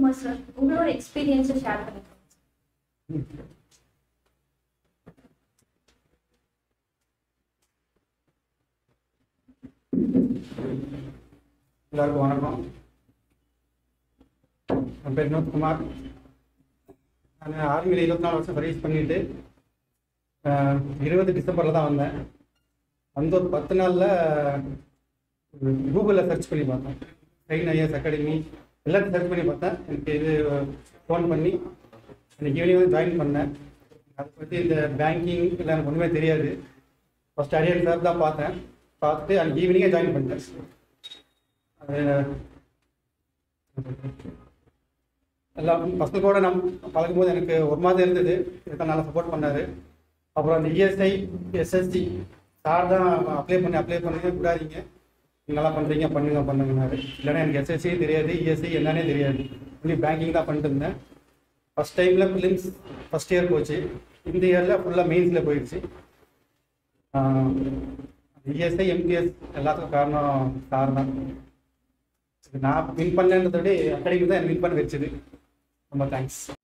Kumar sir, உங்களோட எக்ஸ்பீரியன்ஸை share பண்ணிக்கோங்க. எல்லாருக்கும் வணக்கம். என் பேர் வினோத் குமார். நான் ஆர்மியில் 24 வருஷம் சர்வீஸ் பண்ணிட்டு 20 டிசம்பரில் தான் வந்தேன். வந்து ஒரு 10 நாளில் கூகுளில் சர்ச் பண்ணி பார்த்தேன். IAS அகாடமி எல்லாத்தையும் சர்ச் பண்ணி பார்த்தேன். எனக்கு இது ஃபோன் பண்ணி எனக்கு ஈவினிங் வந்து ஜாயின் பண்ணேன். அதை பற்றி இந்த பேங்கிங் இல்லை எனக்கு ஒன்றுமே தெரியாது. ஃபஸ்ட் அரியன் சார் தான் பார்த்துட்டு அன்றைக்கி ஈவினிங்கே ஜாயின் பண்ணிட்டேன். அது எல்லாம் பசங்களோட பழகும் போது எனக்கு ஒரு மாதம் இருந்தது. இதுதான் நல்லா சப்போர்ட் பண்ணார். அப்புறம் அந்த ESI SSC சார் தான் அப்ளை பண்ணி விடாதீங்க, நல்லா பண்ணுறீங்க பண்ணுங்கன்னாரு. இல்லைன்னா எனக்கு SSC தெரியாது, ESI என்னன்னே தெரியாது. ஒன்லி பேங்கிங் தான் பண்ணிட்டு இருந்தேன். ஃபஸ்ட் டைமில் ஃபிலிம்ஸ் ஃபஸ்ட் இயர் போச்சு. இந்த இயரில் ஃபுல்லாக மெயின்ஸில் போயிடுச்சு. ESI MTS எல்லாத்துக்கும் காரணம் சார் தான். நான் வின் பண்ணேன்றத விட அகாடமி தான் எனக்கு வின் பண்ண வச்சுது. ரொம்ப தேங்க்ஸ்.